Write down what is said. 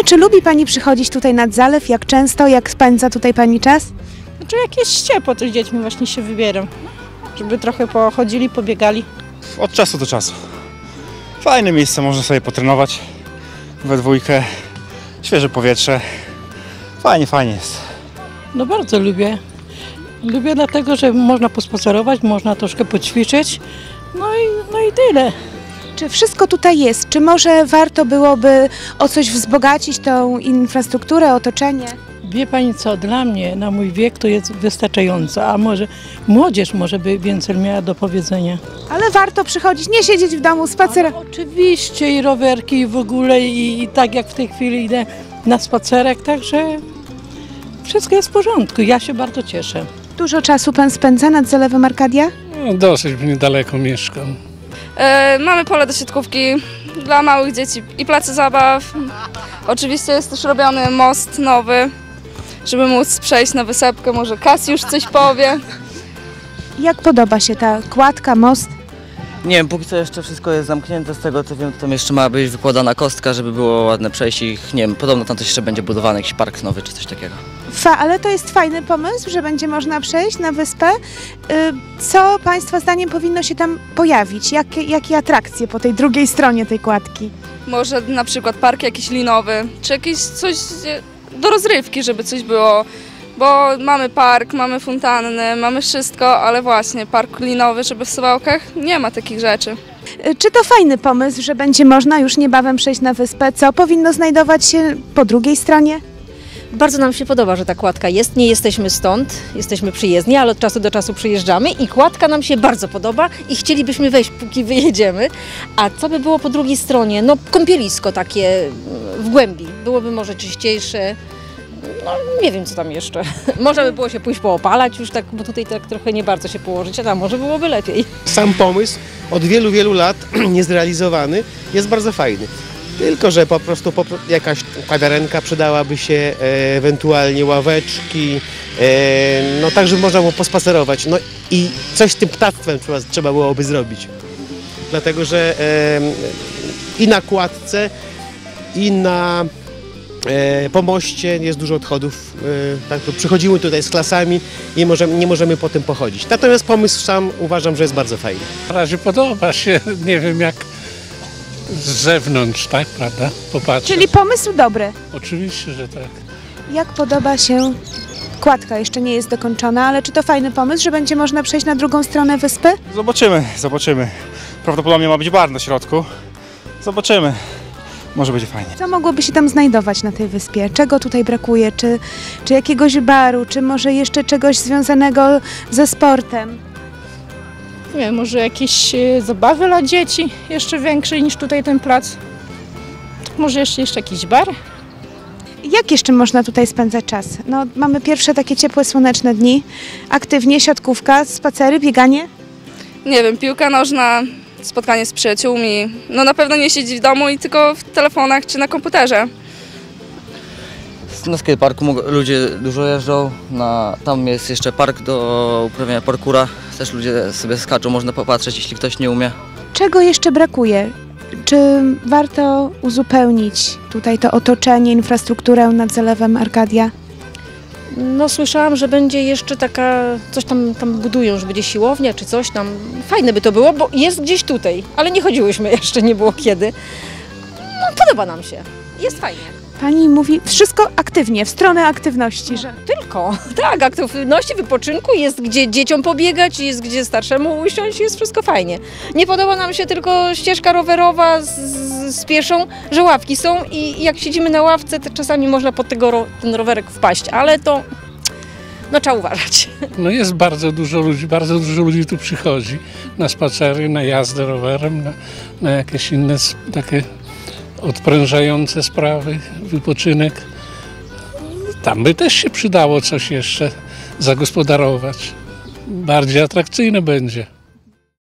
czy lubi Pani przychodzić tutaj nad zalew? Jak często? Jak spędza tutaj Pani czas? Znaczy jak jest ciepło, to z dziećmi właśnie się wybieram, żeby trochę pochodzili, pobiegali. Od czasu do czasu. Fajne miejsce, można sobie potrenować we dwójkę, świeże powietrze. Fajnie jest. No bardzo lubię. Lubię dlatego, że można pospacerować, można troszkę poćwiczyć, no i tyle. Czy wszystko tutaj jest? Czy może warto byłoby o coś wzbogacić tą infrastrukturę, otoczenie? Wie Pani co, dla mnie, na mój wiek to jest wystarczająco, a może młodzież może by więcej miała do powiedzenia. Ale warto przychodzić, nie siedzieć w domu, spacerować. Oczywiście i rowerki i w ogóle i tak jak w tej chwili idę na spacerek, także wszystko jest w porządku, ja się bardzo cieszę. Dużo czasu Pan spędza nad zalewem Arkadia? No, dosyć niedaleko mieszkam. Mamy pole do siatkówki dla małych dzieci i place zabaw. Oczywiście jest też robiony most nowy, żeby móc przejść na wysepkę. Może Kasiusz coś powie. Jak podoba się ta kładka, most? Nie wiem, póki co jeszcze wszystko jest zamknięte, z tego co wiem, tam jeszcze ma być wykładana kostka, żeby było ładne przejście i nie wiem, podobno tam coś jeszcze będzie budowany, jakiś park nowy czy coś takiego. Ale to jest fajny pomysł, że będzie można przejść na wyspę. Co Państwa zdaniem powinno się tam pojawić? Jakie atrakcje po tej drugiej stronie tej kładki? Może na przykład park jakiś linowy, czy jakieś coś do rozrywki, żeby coś było. Bo mamy park, mamy fontannę, mamy wszystko, ale właśnie park linowy, żeby w Suwałkach nie ma takich rzeczy. Czy to fajny pomysł, że będzie można już niebawem przejść na wyspę? Co powinno znajdować się po drugiej stronie? Bardzo nam się podoba, że ta kładka jest. Nie jesteśmy stąd, jesteśmy przyjezdni, ale od czasu do czasu przyjeżdżamy i kładka nam się bardzo podoba i chcielibyśmy wejść, póki wyjedziemy. A co by było po drugiej stronie? No kąpielisko takie w głębi. Byłoby może czyściejsze. No nie wiem co tam jeszcze. Można by było się pójść poopalać już tak, bo tutaj tak trochę nie bardzo się położyć, a tam może byłoby lepiej. Sam pomysł od wielu lat niezrealizowany jest bardzo fajny. Tylko że po prostu jakaś kawiarenka przydałaby się, ewentualnie ławeczki, no tak, żeby można było pospacerować. No i coś z tym ptactwem trzeba byłoby zrobić. Dlatego, że i na kładce, i na pomoście jest dużo odchodów. Tak, przychodzimy tutaj z klasami i nie możemy po tym pochodzić. Natomiast pomysł sam uważam, że jest bardzo fajny. Na razie podoba się, nie wiem jak z zewnątrz, tak, prawda? Popatrzeć. Czyli pomysł dobry. Oczywiście, że tak. Jak podoba się kładka? Jeszcze nie jest dokończona, ale czy to fajny pomysł, że będzie można przejść na drugą stronę wyspy? Zobaczymy. Prawdopodobnie ma być bar na środku. Zobaczymy. Może będzie fajnie. Co mogłoby się tam znajdować na tej wyspie? Czego tutaj brakuje? Czy jakiegoś baru, czy może jeszcze czegoś związanego ze sportem? Nie wiem, może jakieś zabawy dla dzieci jeszcze większe niż tutaj ten plac. Może jeszcze jakiś bar? Jak jeszcze można tutaj spędzać czas? No, mamy pierwsze takie ciepłe, słoneczne dni. Aktywnie, siatkówka, spacery, bieganie? Nie wiem, piłka nożna, spotkanie z przyjaciółmi. No na pewno nie siedzieć w domu i tylko w telefonach czy na komputerze. Na skateparku ludzie dużo jeżdżą, tam jest jeszcze park do uprawiania parkoura, też ludzie sobie skaczą, można popatrzeć, jeśli ktoś nie umie. Czego jeszcze brakuje? Czy warto uzupełnić tutaj to otoczenie, infrastrukturę nad zalewem Arkadia? No słyszałam, że będzie jeszcze taka, coś tam budują, że będzie siłownia czy coś tam. Fajne by to było, bo jest gdzieś tutaj, ale nie chodziłyśmy jeszcze, nie było kiedy. No podoba nam się, jest fajnie. Pani mówi wszystko aktywnie, w stronę aktywności. Że... Tylko, tak, aktywności, wypoczynku, jest gdzie dzieciom pobiegać, jest gdzie starszemu usiąść, jest wszystko fajnie. Nie podoba nam się tylko ścieżka rowerowa z pieszą, że ławki są i jak siedzimy na ławce, to czasami można pod ten rowerek wpaść, ale to no, trzeba uważać. No jest bardzo dużo ludzi tu przychodzi na spacery, na jazdę rowerem, na jakieś inne takie odprężające sprawy, wypoczynek. Tam by też się przydało coś jeszcze zagospodarować. Bardziej atrakcyjne będzie.